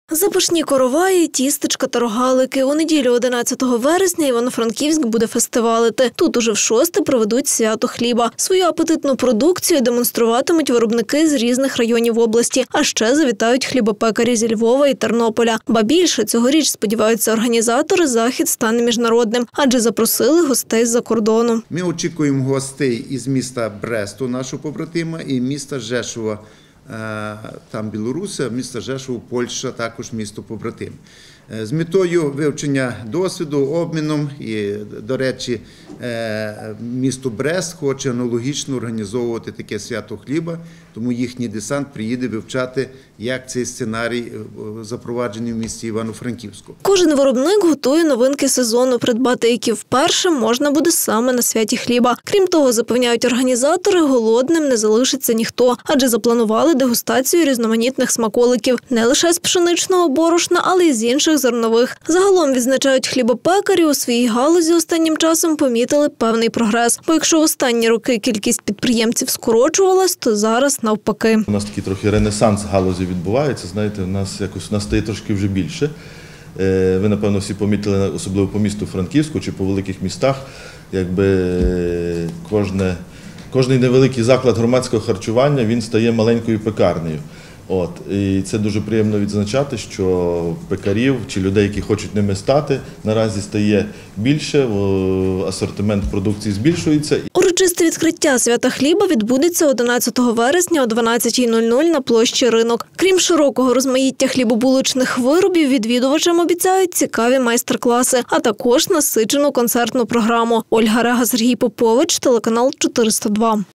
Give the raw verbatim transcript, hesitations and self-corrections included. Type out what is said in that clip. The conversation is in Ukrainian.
Запашні короваї, тістечка та рогалики. У неділю одинадцятого вересня Івано-Франківськ буде фестивалити. Тут уже в шосте проведуть свято хліба. Свою апетитну продукцію демонструватимуть виробники з різних районів області. А ще завітають хлібопекарі зі Львова і Тернополя. Ба більше, цьогоріч, сподіваються організатори, захід стане міжнародним, адже запросили гостей з-за кордону. Ми очікуємо гостей із міста Бресту, нашого побратима, і міста Жешува. Там Білоруся, місто Жешув, Польща, також місто побратим. З метою вивчення досвіду, обміном і, до речі, місто Брест хоче аналогічно організовувати таке свято хліба, тому їхній десант приїде вивчати, як цей сценарій запроваджений в місті Івано-Франківську. Кожен виробник готує новинки сезону, придбати які вперше можна буде саме на святі хліба. Крім того, запевняють організатори, голодним не залишиться ніхто, адже запланували дегустацію різноманітних смаколиків не лише з пшеничного борошна, але й з інших зернових. Загалом, відзначають хлібопекарі, у своїй галузі останнім часом помітили певний прогрес. Бо якщо в останні роки кількість підприємців скорочувалась, то зараз навпаки. У нас такий трохи ренесанс галузі відбувається, знаєте, у нас якось у нас стає трошки вже більше. Ви, напевно, всі помітили, особливо по місту Франківську чи по великих містах, якби кожне, кожний невеликий заклад громадського харчування, він стає маленькою пекарнею. От, і це дуже приємно відзначати, що пекарів чи людей, які хочуть ними стати, наразі стає більше, асортимент продукції збільшується. Урочисте відкриття свята хліба відбудеться одинадцятого вересня о дванадцятій нуль нуль на площі Ринок. Крім широкого розмаїття хлібобулочних виробів, відвідувачам обіцяють цікаві майстер-класи, а також насичену концертну програму. Ольга Рега, Сергій Попович, телеканал чотириста два.